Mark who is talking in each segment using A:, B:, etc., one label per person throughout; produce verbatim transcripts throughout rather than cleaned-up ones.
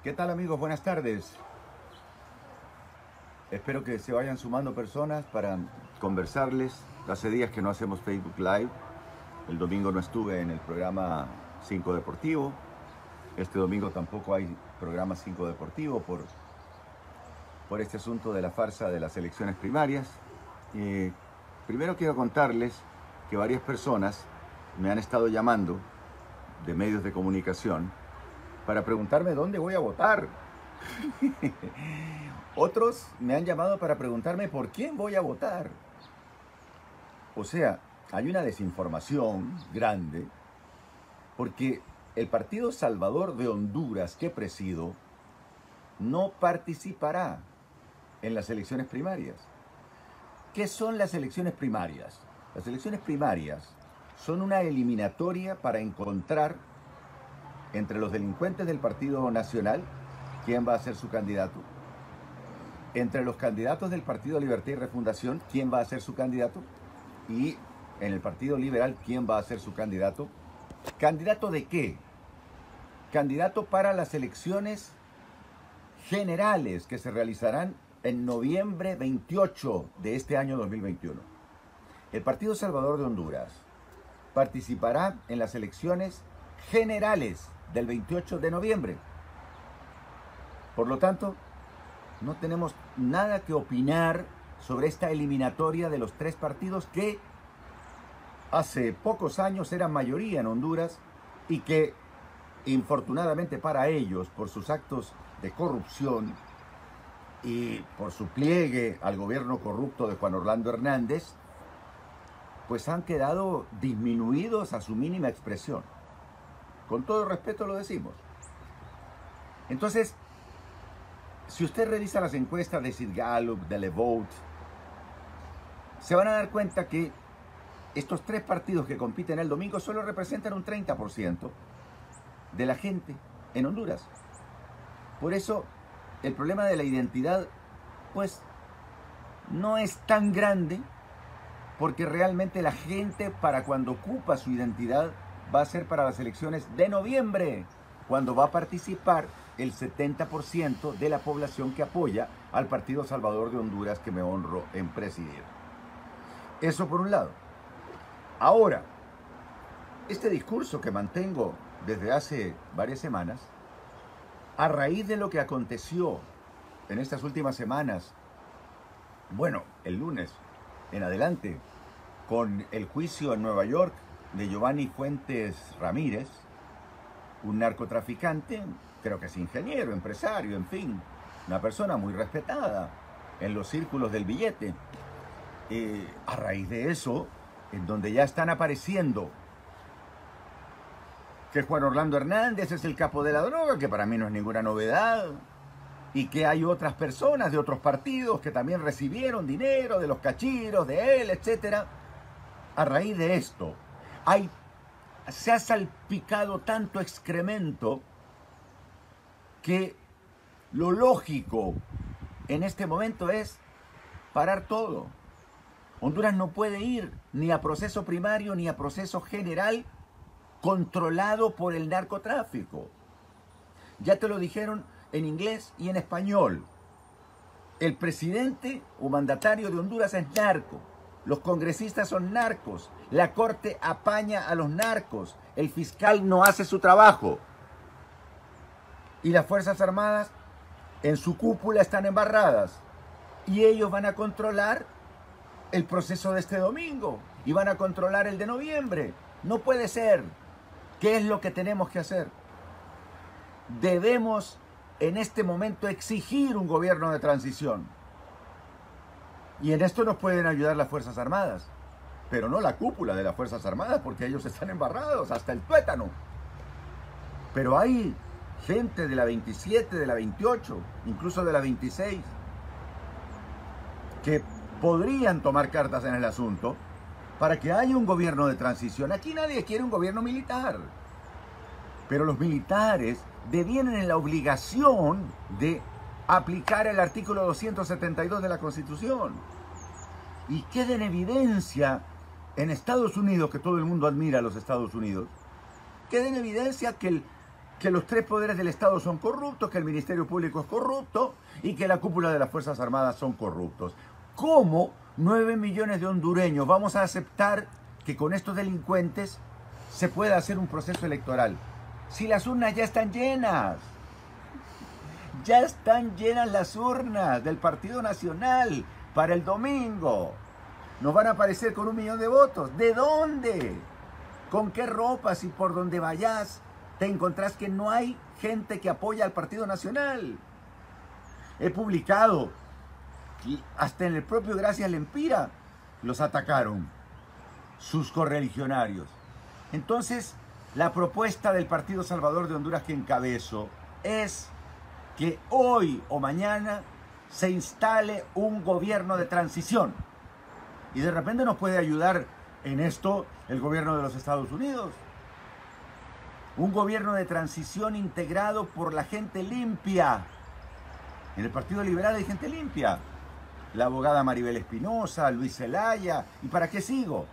A: ¿Qué tal, amigos? Buenas tardes. Espero que se vayan sumando personas para conversarles. Hace días que no hacemos Facebook Live. El domingo no estuve en el programa cinco Deportivo. Este domingo tampoco hay programa cinco Deportivo por, por este asunto de la farsa de las elecciones primarias. Eh, primero quiero contarles que varias personas me han estado llamando de medios de comunicación para preguntarme dónde voy a votar. Otros me han llamado para preguntarme por quién voy a votar. O sea, hay una desinformación grande porque el Partido Salvador de Honduras que presido no participará en las elecciones primarias. ¿Qué son las elecciones primarias? Las elecciones primarias son una eliminatoria para encontrar entre los delincuentes del Partido Nacional quién va a ser su candidato, entre los candidatos del Partido Libertad y Refundación quién va a ser su candidato, y en el Partido Liberal quién va a ser su candidato. ¿Candidato de qué? Candidato para las elecciones generales que se realizarán en noviembre veintiocho de este año dos mil veintiuno. El Partido Salvador de Honduras participará en las elecciones generales del veintiocho de noviembre. Por lo tanto, no tenemos nada que opinar sobre esta eliminatoria de los tres partidos que hace pocos años eran mayoría en Honduras y que, infortunadamente para ellos, por sus actos de corrupción y por su pliegue al gobierno corrupto de Juan Orlando Hernández, pues han quedado disminuidos a su mínima expresión. Con todo respeto lo decimos. Entonces, si usted revisa las encuestas de Sid Gallup, de Le Vote, se van a dar cuenta que estos tres partidos que compiten el domingo solo representan un treinta por ciento de la gente en Honduras. Por eso, el problema de la identidad, pues, no es tan grande, porque realmente la gente, para cuando ocupa su identidad, va a ser para las elecciones de noviembre, cuando va a participar el setenta por ciento de la población que apoya al Partido Salvador de Honduras, que me honro en presidir. Eso por un lado. Ahora, este discurso que mantengo desde hace varias semanas, a raíz de lo que aconteció en estas últimas semanas, bueno, el lunes en adelante, con el juicio en Nueva York de Giovanni Fuentes Ramírez, un narcotraficante, creo que es ingeniero, empresario, en fin, una persona muy respetada en los círculos del billete. Eh, a raíz de eso, en donde ya están apareciendo que Juan Orlando Hernández es el capo de la droga, que para mí no es ninguna novedad, y que hay otras personas de otros partidos que también recibieron dinero de los cachiros de él, etcétera. A raíz de esto, hay, se ha salpicado tanto excremento que lo lógico en este momento es parar todo. Honduras no puede ir ni a proceso primario ni a proceso general controlado por el narcotráfico. Ya te lo dijeron en inglés y en español. El presidente o mandatario de Honduras es narco. Los congresistas son narcos. La corte apaña a los narcos. El fiscal no hace su trabajo. Y las Fuerzas Armadas en su cúpula están embarradas. Y ellos van a controlar el proceso de este domingo. Y van a controlar el de noviembre. No puede ser. ¿Qué es lo que tenemos que hacer? Debemos en este momento exigir un gobierno de transición. Y en esto nos pueden ayudar las Fuerzas Armadas, pero no la cúpula de las Fuerzas Armadas, porque ellos están embarrados hasta el tuétano. Pero hay gente de la veintisiete, de la veintiocho, incluso de la veintiséis, que podrían tomar cartas en el asunto para que haya un gobierno de transición. Aquí nadie quiere un gobierno militar, pero los militares devienen en la obligación de aplicar el artículo doscientos setenta y dos de la Constitución. Y queda en evidencia en Estados Unidos, que todo el mundo admira a los Estados Unidos, queda en evidencia que el que los tres poderes del Estado son corruptos, que el Ministerio Público es corrupto y que la cúpula de las Fuerzas Armadas son corruptos. ¿Cómo nueve millones de hondureños vamos a aceptar que con estos delincuentes se pueda hacer un proceso electoral? Si las urnas ya están llenas. Ya están llenas las urnas del Partido Nacional para el domingo. Nos van a aparecer con un millón de votos. ¿De dónde? ¿Con qué ropa? Si por donde vayas te encontrás que no hay gente que apoya al Partido Nacional. He publicado que hasta en el propio Gracias Lempira los atacaron sus correligionarios. Entonces, la propuesta del Partido Salvador de Honduras que encabezo es que hoy o mañana se instale un gobierno de transición. Y de repente nos puede ayudar en esto el gobierno de los Estados Unidos. Un gobierno de transición integrado por la gente limpia. En el Partido Liberal hay gente limpia. La abogada Maribel Espinosa, Luis Zelaya. ¿Y para qué sigo?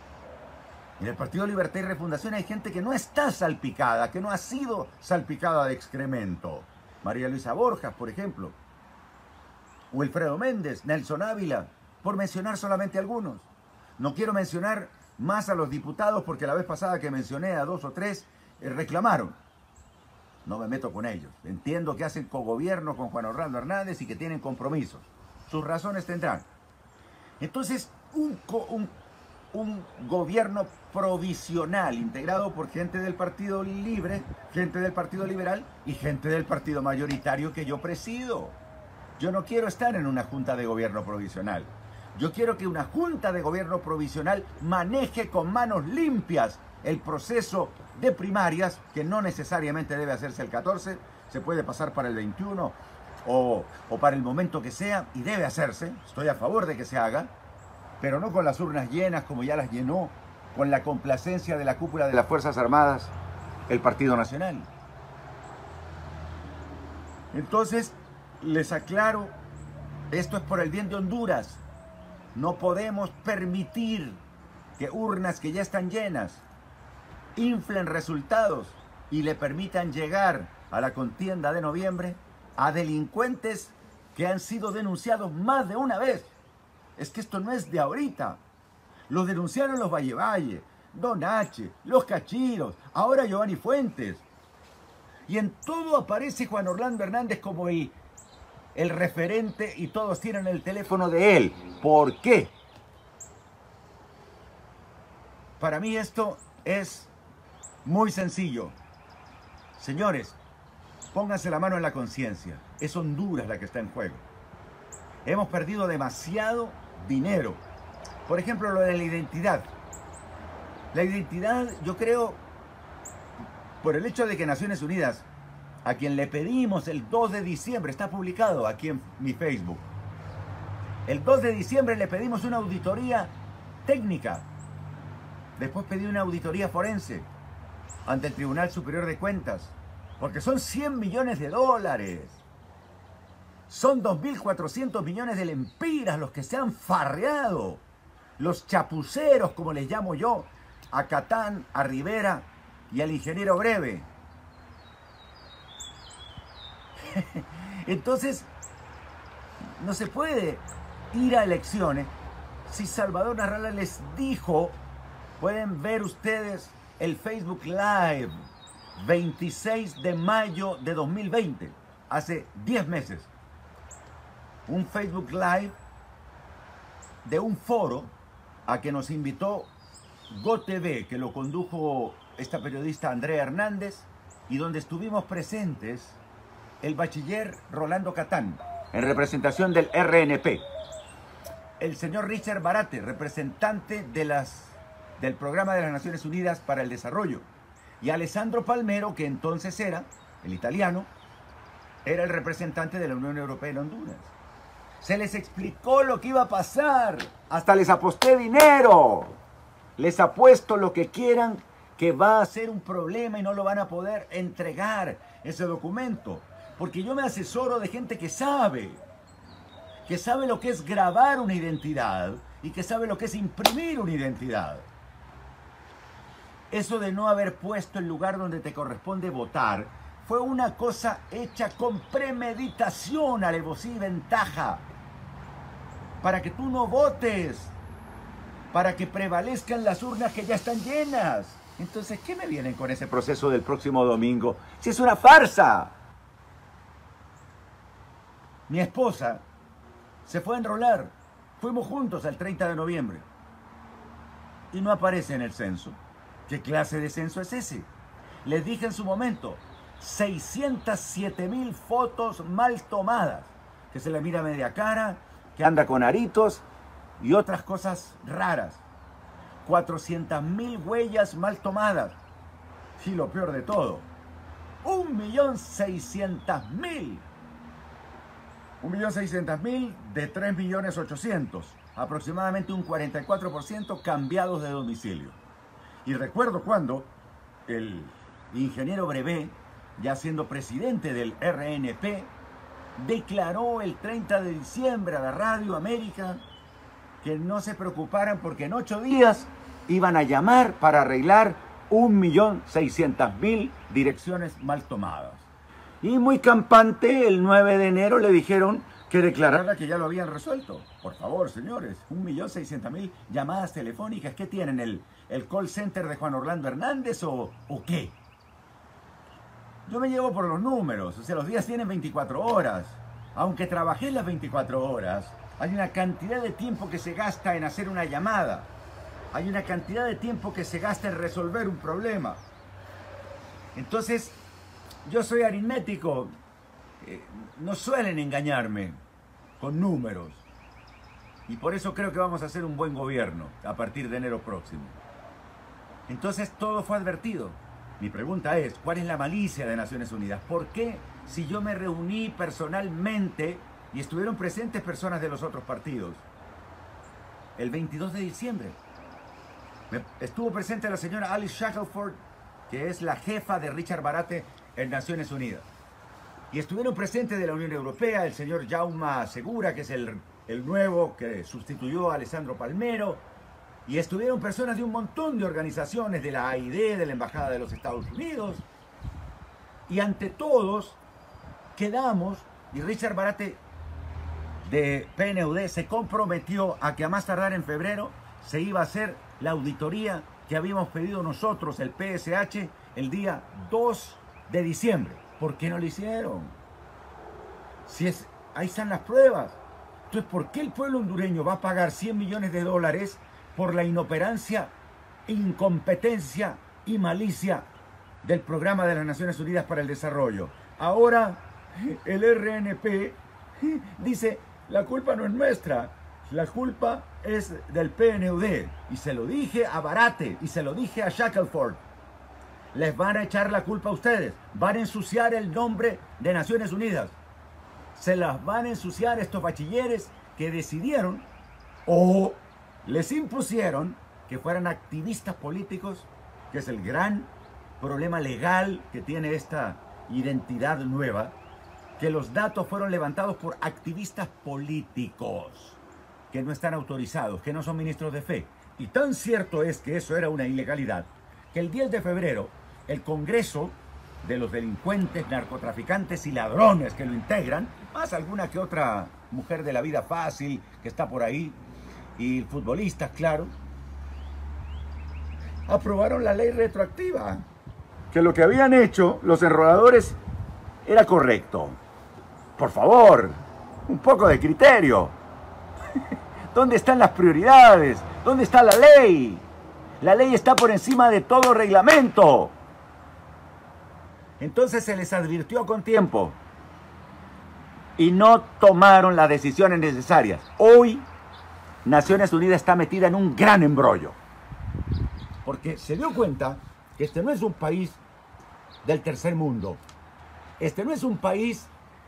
A: En el Partido Libertad y Refundación hay gente que no está salpicada, que no ha sido salpicada de excremento. María Luisa Borjas, por ejemplo. Wilfredo Méndez, Nelson Ávila, por mencionar solamente algunos. No quiero mencionar más a los diputados porque la vez pasada que mencioné a dos o tres eh, reclamaron. No me meto con ellos. Entiendo que hacen cogobierno con Juan Orlando Hernández y que tienen compromisos. Sus razones tendrán. Entonces, un, un, un gobierno provisional integrado por gente del Partido Libre, gente del Partido Liberal y gente del partido mayoritario que yo presido. Yo no quiero estar en una junta de gobierno provisional. Yo quiero que una junta de gobierno provisional maneje con manos limpias el proceso de primarias, que no necesariamente debe hacerse el catorce, se puede pasar para el veintiuno o, o para el momento que sea, y debe hacerse, estoy a favor de que se haga, pero no con las urnas llenas como ya las llenó, con la complacencia de la cúpula de las Fuerzas Armadas, el Partido Nacional. Entonces, les aclaro, esto es por el bien de Honduras. No podemos permitir que urnas que ya están llenas inflen resultados y le permitan llegar a la contienda de noviembre a delincuentes que han sido denunciados más de una vez. Es que esto no es de ahorita. Los denunciaron los Valle Valle, Don H, los Cachiros, ahora Giovanni Fuentes. Y en todo aparece Juan Orlando Hernández como el, el referente y todos tienen el teléfono de él. ¿Por qué? Para mí esto es muy sencillo. Señores, pónganse la mano en la conciencia. Es Honduras la que está en juego. Hemos perdido demasiado dinero. Por ejemplo, lo de la identidad. La identidad, yo creo, por el hecho de que Naciones Unidas, a quien le pedimos el dos de diciembre, está publicado aquí en mi Facebook, el dos de diciembre le pedimos una auditoría técnica. Después pedí una auditoría forense ante el Tribunal Superior de Cuentas, porque son cien millones de dólares. Son dos mil cuatrocientos millones de lempiras los que se han farreado. Los chapuceros, como les llamo yo, a Catán, a Rivera y al ingeniero Breve. Entonces, no se puede ir a elecciones. Si Salvador Narrala les dijo, pueden ver ustedes el Facebook Live, veintiséis de mayo de dos mil veinte, hace diez meses. Un Facebook Live de un foro a que nos invitó GoTV, que lo condujo esta periodista Andrea Hernández, y donde estuvimos presentes el bachiller Rolando Catán, en representación del R N P, el señor Richard Barate, representante de las, del Programa de las Naciones Unidas para el Desarrollo, y Alessandro Palmero, que entonces era, el italiano, era el representante de la Unión Europea en Honduras. Se les explicó lo que iba a pasar. Hasta les aposté dinero. Les apuesto lo que quieran que va a ser un problema y no lo van a poder entregar ese documento. Porque yo me asesoro de gente que sabe. Que sabe lo que es grabar una identidad y que sabe lo que es imprimir una identidad. Eso de no haber puesto el lugar donde te corresponde votar fue una cosa hecha con premeditación, alevosía y ventaja. Para que tú no votes. Para que prevalezcan las urnas que ya están llenas. Entonces, ¿qué me vienen con ese proceso del próximo domingo? ¡Si es una farsa! Mi esposa se fue a enrolar. Fuimos juntos el treinta de noviembre. Y no aparece en el censo. ¿Qué clase de censo es ese? Les dije en su momento, seiscientas siete mil fotos mal tomadas. Que se le mira media cara, que anda con aritos y otras cosas raras. cuatrocientas mil huellas mal tomadas. Y lo peor de todo, un millón seiscientas mil. un millón seiscientas mil de tres millones ochocientos. Aproximadamente un cuarenta y cuatro por ciento cambiados de domicilio. Y recuerdo cuando el ingeniero Brevé, ya siendo presidente del R N P, declaró el treinta de diciembre a la Radio América que no se preocuparan porque en ocho días iban a llamar para arreglar un millón seiscientas mil direcciones mal tomadas. Y muy campante, el nueve de enero le dijeron que declarara que ya lo habían resuelto. Por favor, señores, un millón seiscientas mil llamadas telefónicas. ¿Qué tienen? ¿El, el call center de Juan Orlando Hernández o, o qué? Yo me llevo por los números. O sea, los días tienen veinticuatro horas. Aunque trabajé las veinticuatro horas, hay una cantidad de tiempo que se gasta en hacer una llamada. Hay una cantidad de tiempo que se gasta en resolver un problema. Entonces, yo soy aritmético. Eh, no suelen engañarme con números. Y por eso creo que vamos a hacer un buen gobierno a partir de enero próximo. Entonces, todo fue advertido. Mi pregunta es, ¿cuál es la malicia de Naciones Unidas? ¿Por qué, si yo me reuní personalmente y estuvieron presentes personas de los otros partidos, el veintidós de diciembre, estuvo presente la señora Alice Shackelford, que es la jefa de Richard Barate en Naciones Unidas, y estuvieron presentes de la Unión Europea el señor Jaume Segura, que es el, el nuevo que sustituyó a Alessandro Palmero, y estuvieron personas de un montón de organizaciones, de la A I D, de la Embajada de los Estados Unidos, y ante todos quedamos, y Richard Barate de P N U D se comprometió a que a más tardar en febrero se iba a hacer la auditoría que habíamos pedido nosotros, el P S H, el día dos de diciembre. ¿Por qué no lo hicieron? Si es, ahí están las pruebas. Entonces, ¿por qué el pueblo hondureño va a pagar cien millones de dólares por la inoperancia, incompetencia y malicia del Programa de las Naciones Unidas para el Desarrollo? Ahora el R N P dice, la culpa no es nuestra, la culpa es del P N U D. Y se lo dije a Barate y se lo dije a Shackelford. Les van a echar la culpa a ustedes, van a ensuciar el nombre de Naciones Unidas. Se las van a ensuciar estos bachilleres que decidieron o les impusieron que fueran activistas políticos, que es el gran problema legal que tiene esta identidad nueva, que los datos fueron levantados por activistas políticos que no están autorizados, que no son ministros de fe. Y tan cierto es que eso era una ilegalidad, que el diez de febrero el Congreso de los delincuentes, narcotraficantes y ladrones que lo integran, más alguna que otra mujer de la vida fácil que está por ahí, y futbolistas, claro, aprobaron la ley retroactiva. Que lo que habían hecho los enroladores era correcto. Por favor, un poco de criterio. ¿Dónde están las prioridades? ¿Dónde está la ley? La ley está por encima de todo reglamento. Entonces se les advirtió con tiempo y no tomaron las decisiones necesarias. Hoy Naciones Unidas está metida en un gran embrollo, porque se dio cuenta que este no es un país del tercer mundo, este no es un país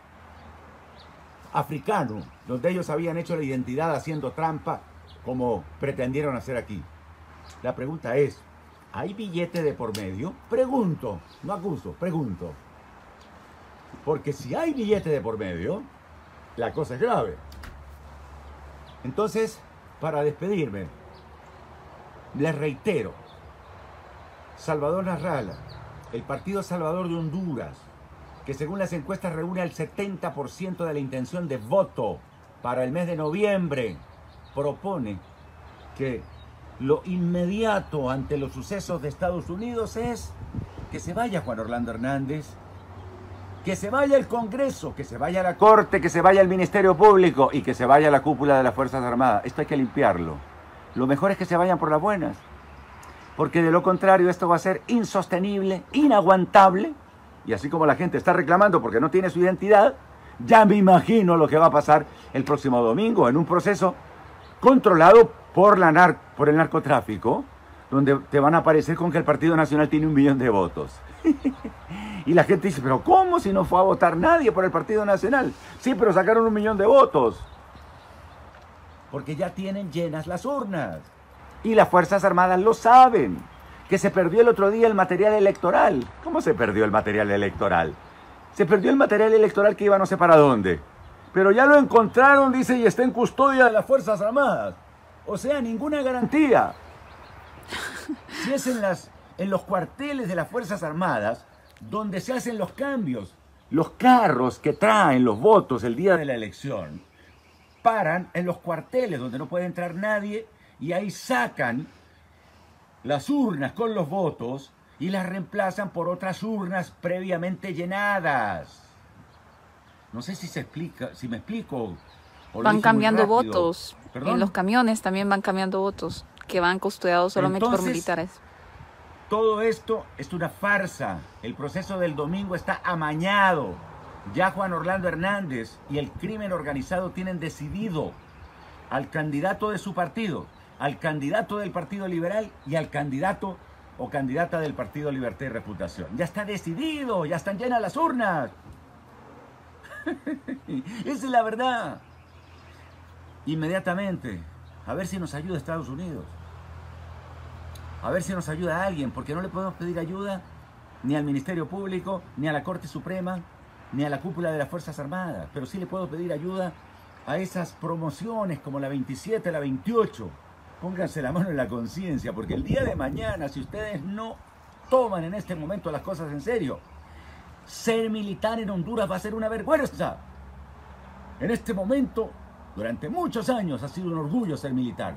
A: africano, donde ellos habían hecho la identidad haciendo trampa como pretendieron hacer aquí. La pregunta es, ¿hay billete de por medio? Pregunto, no acuso, pregunto. Porque si hay billete de por medio, la cosa es grave. Entonces, para despedirme, les reitero, Salvador Nasralla, el Partido Salvador de Honduras, que según las encuestas reúne el setenta por ciento de la intención de voto para el mes de noviembre, propone que lo inmediato ante los sucesos de Estados Unidos es que se vaya Juan Orlando Hernández, que se vaya el Congreso, que se vaya la Corte, que se vaya el Ministerio Público y que se vaya la cúpula de las Fuerzas Armadas. Esto hay que limpiarlo. Lo mejor es que se vayan por las buenas, porque de lo contrario esto va a ser insostenible, inaguantable, y así como la gente está reclamando porque no tiene su identidad, ya me imagino lo que va a pasar el próximo domingo en un proceso controlado por, la nar por el narcotráfico, donde te van a aparecer con que el Partido Nacional tiene un millón de votos. Y la gente dice, pero ¿cómo si no fue a votar nadie por el Partido Nacional? Sí, pero sacaron un millón de votos. Porque ya tienen llenas las urnas. Y las Fuerzas Armadas lo saben. Que se perdió el otro día el material electoral. ¿Cómo se perdió el material electoral? Se perdió el material electoral que iba no sé para dónde. Pero ya lo encontraron, dice, y está en custodia de las Fuerzas Armadas. O sea, ninguna garantía. Si es en, las, en los cuarteles de las Fuerzas Armadas donde se hacen los cambios. Los carros que traen los votos el día de la elección paran en los cuarteles donde no puede entrar nadie y ahí sacan las urnas con los votos y las reemplazan por otras urnas previamente llenadas. No sé si se explica, si me explico.
B: Van cambiando votos. ¿Perdón? En los camiones también van cambiando votos que van custodiados solamente Entonces, por militares.
A: Todo esto es una farsa. El proceso del domingo está amañado. Ya Juan Orlando Hernández y el crimen organizado tienen decidido al candidato de su partido, al candidato del Partido Liberal y al candidato o candidata del Partido Libertad y Reputación. Ya está decidido, ya están llenas las urnas. Esa es la verdad. Inmediatamente, a ver si nos ayuda Estados Unidos. A ver si nos ayuda a alguien, porque no le podemos pedir ayuda ni al Ministerio Público, ni a la Corte Suprema, ni a la cúpula de las Fuerzas Armadas. Pero sí le puedo pedir ayuda a esas promociones como la veintisiete, la veintiocho. Pónganse la mano en la conciencia, porque el día de mañana, si ustedes no toman en este momento las cosas en serio, ser militar en Honduras va a ser una vergüenza. En este momento, durante muchos años ha sido un orgullo ser militar.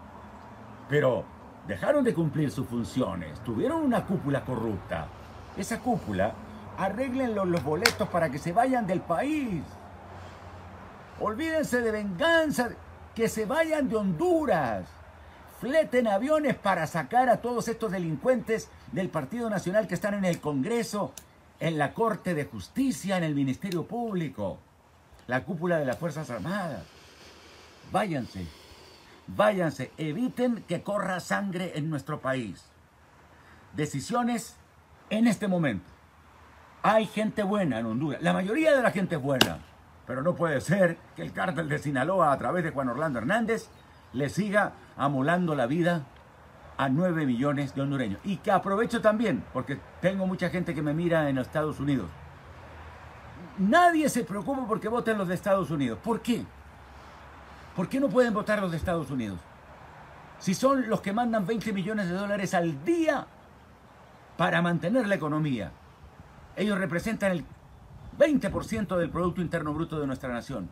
A: Pero dejaron de cumplir sus funciones, tuvieron una cúpula corrupta. Esa cúpula, arréglenlo los boletos para que se vayan del país. Olvídense de venganza, que se vayan de Honduras. Fleten aviones para sacar a todos estos delincuentes del Partido Nacional que están en el Congreso, en la Corte de Justicia, en el Ministerio Público, la cúpula de las Fuerzas Armadas. Váyanse. Váyanse, eviten que corra sangre en nuestro país. Decisiones en este momento. Hay gente buena en Honduras. La mayoría de la gente es buena. Pero no puede ser que el cártel de Sinaloa, a través de Juan Orlando Hernández, le siga amolando la vida a nueve millones de hondureños. Y que aprovecho también, porque tengo mucha gente que me mira en Estados Unidos. Nadie se preocupa porque voten los de Estados Unidos. ¿Por qué? ¿Por qué no pueden votar los de Estados Unidos? Si son los que mandan veinte millones de dólares al día para mantener la economía. Ellos representan el veinte por ciento del Producto Interno Bruto de nuestra nación.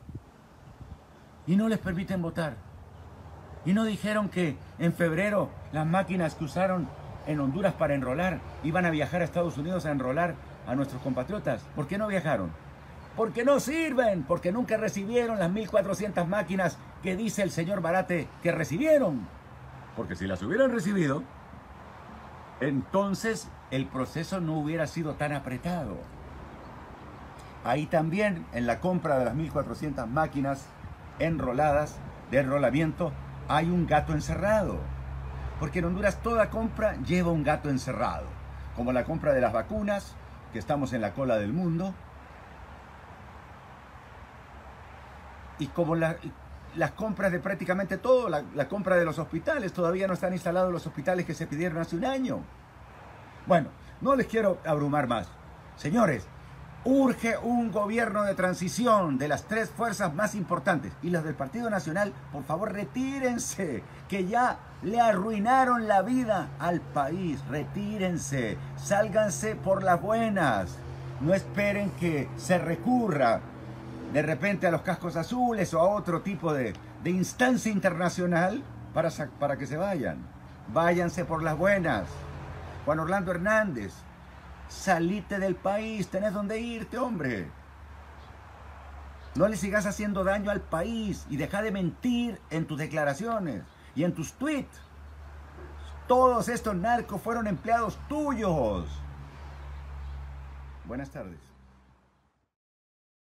A: Y no les permiten votar. Y no dijeron que en febrero las máquinas que usaron en Honduras para enrolar iban a viajar a Estados Unidos a enrolar a nuestros compatriotas. ¿Por qué no viajaron? Porque no sirven, porque nunca recibieron las mil cuatrocientas máquinas que dice el señor Barate que recibieron. Porque si las hubieran recibido, entonces el proceso no hubiera sido tan apretado. Ahí también, en la compra de las mil cuatrocientas máquinas enroladas, de enrolamiento, hay un gato encerrado. Porque en Honduras toda compra lleva un gato encerrado. Como la compra de las vacunas, que estamos en la cola del mundo. Y como la, las compras de prácticamente todo, la, la compra de los hospitales, todavía no están instalados los hospitales que se pidieron hace un año. Bueno, no les quiero abrumar más. Señores, Urge un gobierno de transición de las tres fuerzas más importantes. Y los del Partido Nacional, por favor, retírense, que ya le arruinaron la vida al país. Retírense, sálganse por las buenas. No esperen que se recurra de repente a los cascos azules o a otro tipo de, de instancia internacional para, para que se vayan. Váyanse por las buenas. Juan Orlando Hernández, salite del país, tenés donde irte, hombre. No le sigas haciendo daño al país y deja de mentir en tus declaraciones y en tus tweets. Todos estos narcos fueron empleados tuyos. Buenas tardes.